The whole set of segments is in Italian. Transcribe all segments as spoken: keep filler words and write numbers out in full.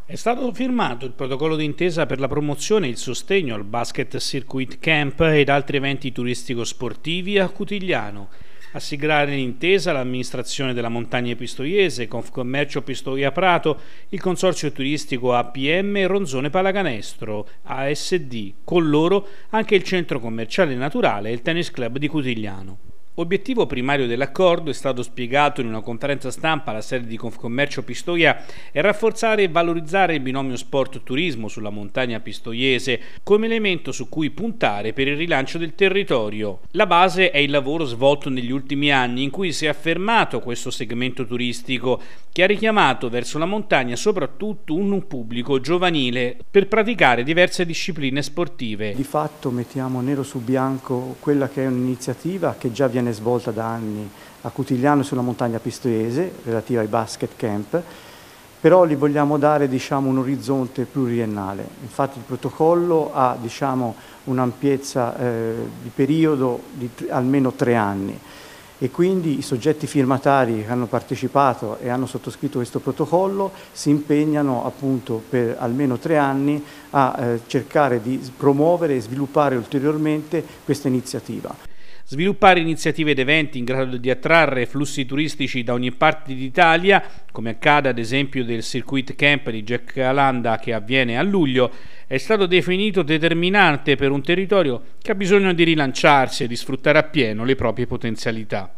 È stato firmato il protocollo d'intesa per la promozione e il sostegno al Basket Circuit Camp ed altri eventi turistico-sportivi a Cutigliano. A siglare l'intesa l'amministrazione della Montagna Pistoiese, Confcommercio Pistoia Prato, il consorzio turistico A P M e Ronzone Pallacanestro, A S D, con loro anche il centro commerciale naturale e il tennis club di Cutigliano. Obiettivo primario dell'accordo, è stato spiegato in una conferenza stampa alla sede di Confcommercio Pistoia, è rafforzare e valorizzare il binomio sport-turismo sulla montagna pistoiese come elemento su cui puntare per il rilancio del territorio. La base è il lavoro svolto negli ultimi anni in cui si è affermato questo segmento turistico che ha richiamato verso la montagna soprattutto un pubblico giovanile per praticare diverse discipline sportive. Di fatto mettiamo nero su bianco quella che è un'iniziativa che già viene svolta da anni a Cutigliano sulla montagna pistoiese relativa ai basket camp, però gli vogliamo dare diciamo, un orizzonte pluriennale. Infatti il protocollo ha diciamo, un'ampiezza eh, di periodo di almeno tre anni e quindi i soggetti firmatari che hanno partecipato e hanno sottoscritto questo protocollo si impegnano appunto per almeno tre anni a eh, cercare di promuovere e sviluppare ulteriormente questa iniziativa. Sviluppare iniziative ed eventi in grado di attrarre flussi turistici da ogni parte d'Italia, come accade ad esempio del Circuit Camp di Jaccalanda che avviene a luglio, è stato definito determinante per un territorio che ha bisogno di rilanciarsi e di sfruttare appieno le proprie potenzialità.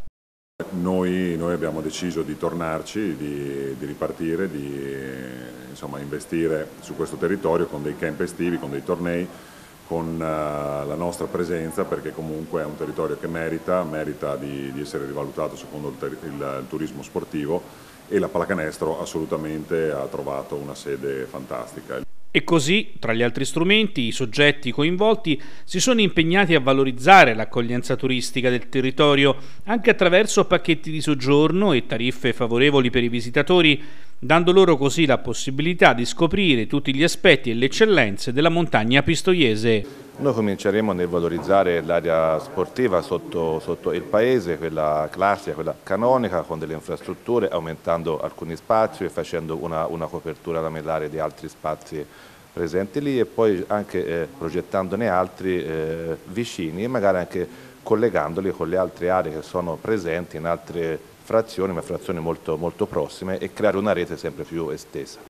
Noi, noi abbiamo deciso di tornarci, di, di ripartire, di insomma, investire su questo territorio con dei camp estivi, con dei tornei, con uh, la nostra presenza, perché comunque è un territorio che merita, merita di, di essere rivalutato secondo il, il, il turismo sportivo, e la pallacanestro assolutamente ha trovato una sede fantastica. E così, tra gli altri strumenti, i soggetti coinvolti si sono impegnati a valorizzare l'accoglienza turistica del territorio anche attraverso pacchetti di soggiorno e tariffe favorevoli per i visitatori, dando loro così la possibilità di scoprire tutti gli aspetti e le eccellenze della montagna pistoiese. Noi cominceremo nel valorizzare l'area sportiva sotto, sotto il paese, quella classica, quella canonica, con delle infrastrutture, aumentando alcuni spazi e facendo una, una copertura lamellare di altri spazi presenti lì, e poi anche eh, progettandone altri eh, vicini e magari anche collegandoli con le altre aree che sono presenti in altre frazioni, ma frazioni molto, molto prossime, e creare una rete sempre più estesa.